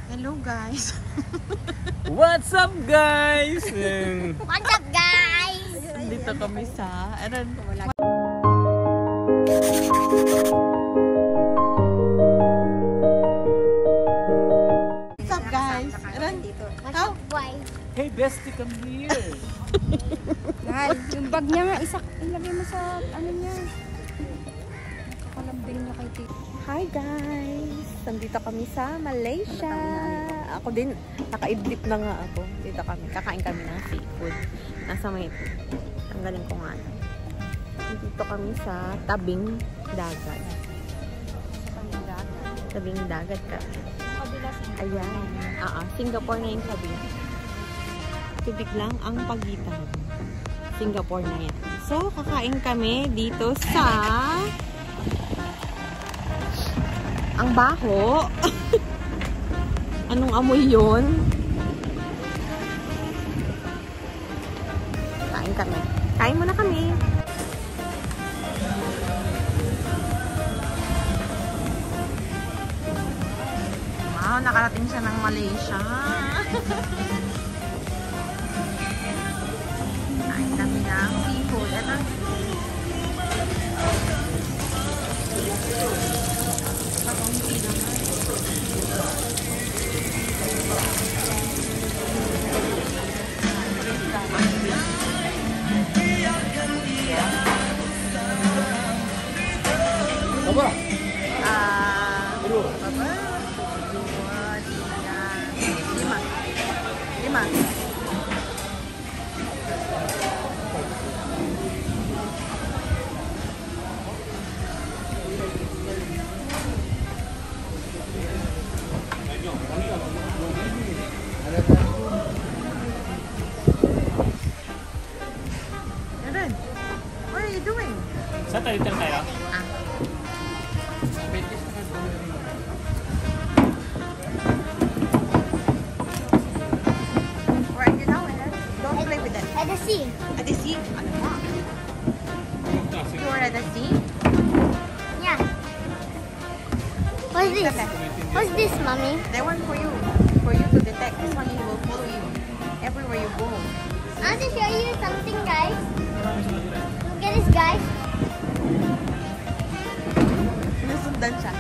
Hello guys. What's up guys? What's up guys? Dito kami sa What's up guys? What's up boy? Hey bestie, come here. Guys, yung bag niya nga, ilagay mo sa ano niya. Nakalambing niya kay Tito. Hi guys! Nandito kami sa Malaysia. Ako din, naka-idlip na nga ako. Dito kami, kakain kami ng seafood. Nasa may, tanggalin ko nga. Dito kami sa tabing dagat. Tabing dagat kami. Ayan. Singapore na yung tabi. Tubig lang ang pagitan. Singapore na yan. So, kakain kami dito sa ang baho. Anong amoy yun? Kain kami. Kain muna kami. Wow, nakarating siya ng Malaysia. Kain kami ng seafood. Ito. Apa? Lima. Eren, what are you doing? Saan tayo tayo? Where are you now, Eren? Don't play with that. At the sea. At the sea? Ano ba? You are at the sea? Yeah. What's this? What's this, mommy? That one for you. For you to detect. This one he will follow you everywhere you go. I want to show you something, guys. Look at this, guys. Nasundan siya.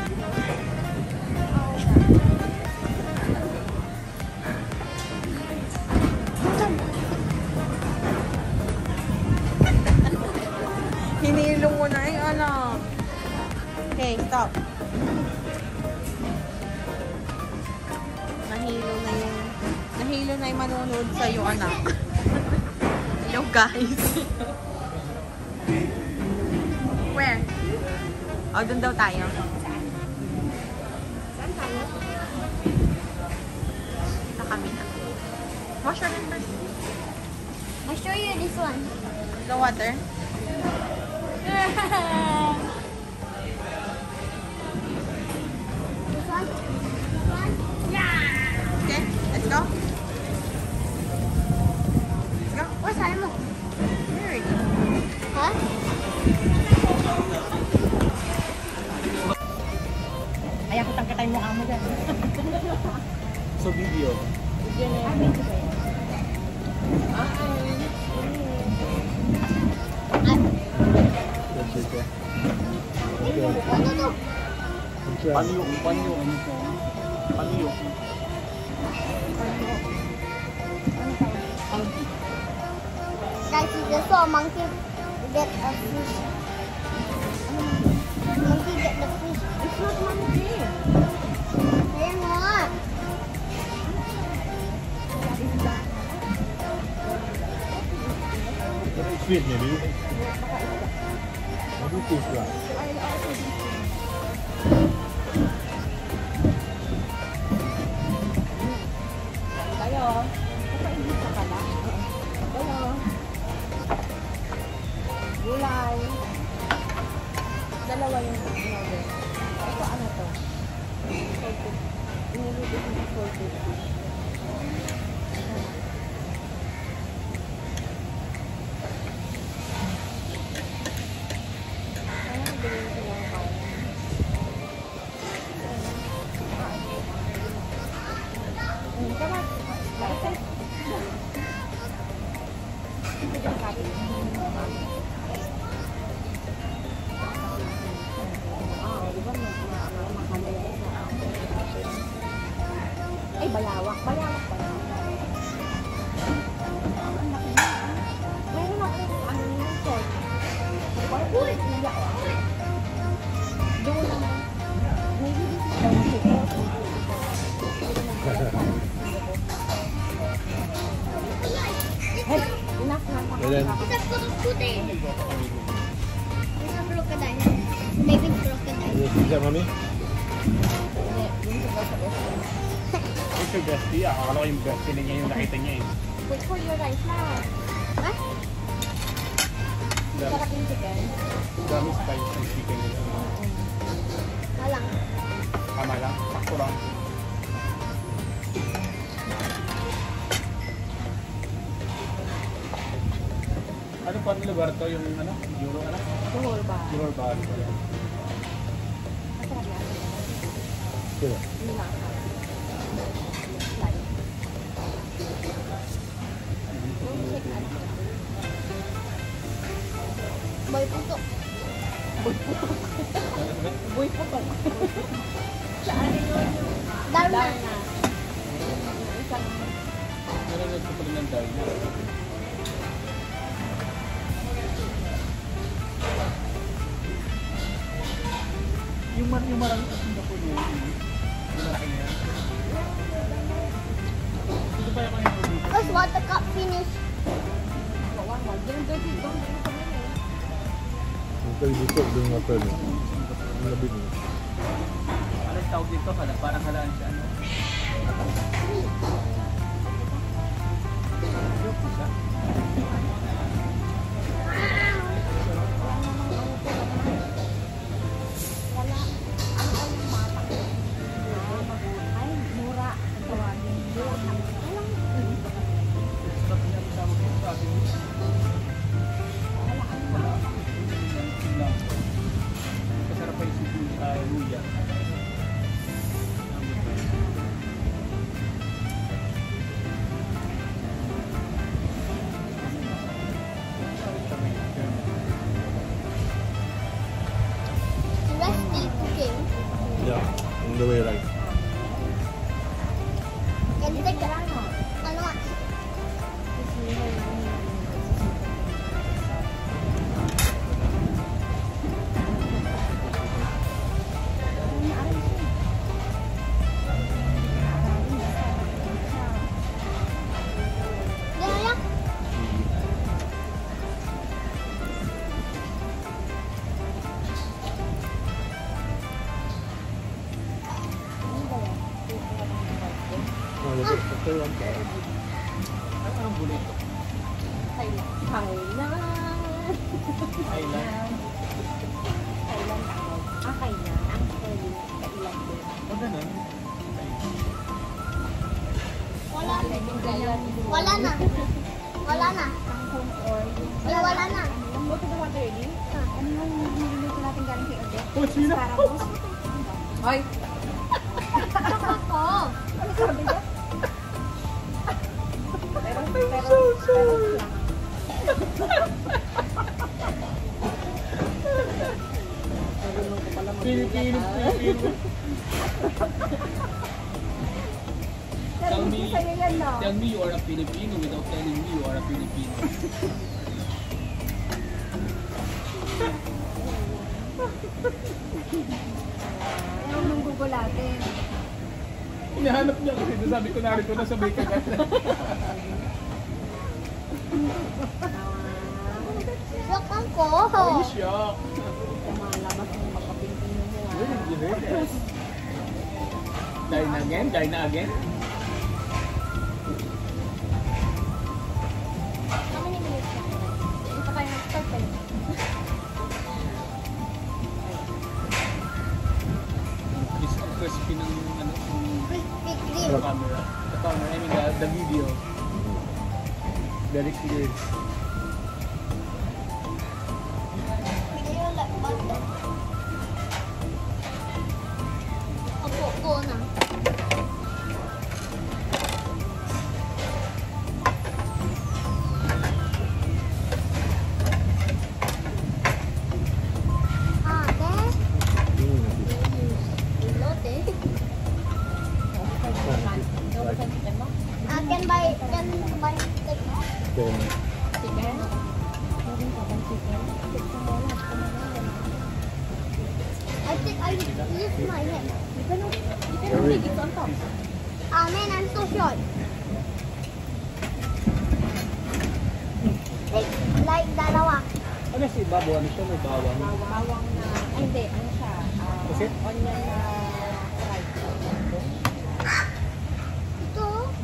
Hinilong mo na yung anak. Okay, stop. Nahilo na yung manonood sa'yo, anak. Hello, guys. Where? Oh, dun daw tayo. Saan tayo? Sa kami na. Wash your hands first. I'll show you this one. The water. This one. This one. Yeah. Okay, let's go. Let's go. Where's Salmo? Here we go. Huh? Ayaw ko tangkatay mo amo dyan. So video. Ano to? Panyo. Guys, we just saw a monkey get a fish. Monkey get the fish. It's not monkey. Then what? Sweet maybe. What is this one? Tayo. Kapainit ka pala. Tayo. Gulay. Dalawa yung order. Ito ano to? Salted. Inilito ko yung salted fish. Ano gawin ko lang kain? Ay, balawak. Balawak pa. Meron ako ano yung short. Uy! Doon naman. Maybe this is hey, enough na. Ilan? It's a crocodile. It's a crocodile. Baby crocodile. Siya, mami? It's your bestie. Akala ko yung bestie niya yung nakita niya eh. Wait for your rice na. Ha? Sarap yung chicken. Dami spicy chicken nila. Walang. Tama lang. Sakto lang. Ano pa ang lugar to? Yung ano? Euro ano? Tuhol ba? Euro ba? Masarap yan. Sure. Hindi na. Boy puto. Boy po pa. Darna. Isang Nanonood ko pa rin ng Darna. Yung marang sa Singapore yun. Yung malaki niya. Dito pa naman yung dito. Because what the cup finish. one. Ganun dito. Yung dito, doon nga pa rin. Yung labing yun. Anong tawag dito? Parang halaan siya. Ano? Joke siya. Masarap pa yung luya. Rusty cooking. Yeah, on the way right. And take ano nga? Gaya. Ano ang bulay ito? Thailand. Island. Thailand. Ang Thailand. O ganun. Wala na. Wala na. Wala na. Ay, wala na. Go to the water ready? Ano yung niluluto natin galing kay Odette? Oh, sino? Sarabos. Ay! Ako. Ano sabi niya? Pilipino. Tell me, sa'yo yan, no? Tell me you are a Filipino without telling me you are a Filipino. Ayaw nung Google natin. Hinahanap niya kasi sabi ko narito na sabay ka gata. Shock ako. Oh, shock. Malabas ng makapintin mo. Die na again. How many minutes na? Ito kayo nag-start kayo. Crispy ng ano, Crispy the cream. camera. The camera, I mean the video. Very clear. Do you like butter? Ako na. buy like Then, Chicken? I think I lift my head. You can make it on top. Ah man, I'm so short. Like dalawa. ano si Babo? Ano siya? May bawang. Bawang na, ay hindi, ano siya? Kasi? Onion na fried. Ito.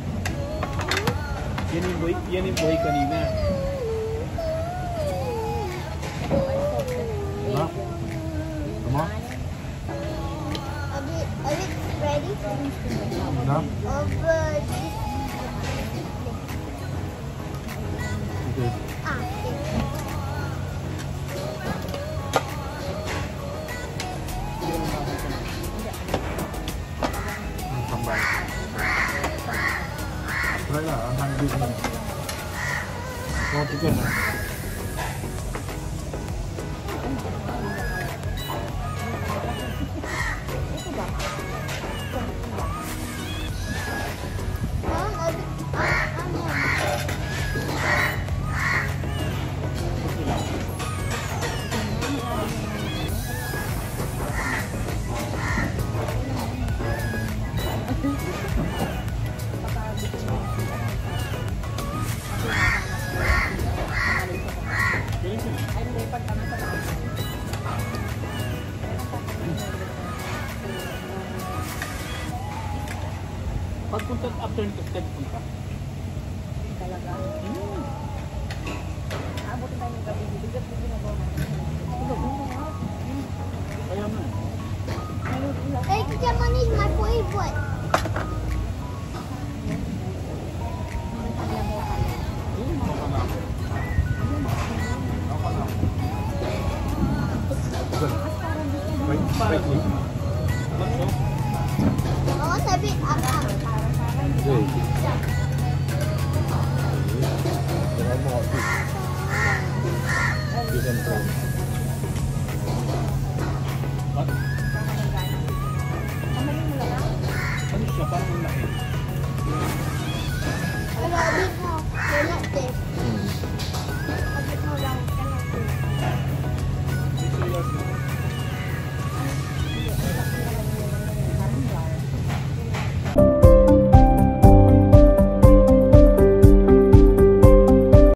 Yan yung buhay kanina. Diba? Tama? Are we ready? Na? Okay. Ah, okay. Tambay. Try na, ang handling mo. So, chicken na. Pagpunta after nito, punta. Talaga. Abutin tayo ng gabi. Bigat mo ginagawa natin. Kaya mo. Hey, Japan is my favorite. Oh, sabi apa? Okay. Jangan mau habis. Chicken prawn. What? Ano siya? Parang ang laki. Ano, big mo. They're not this.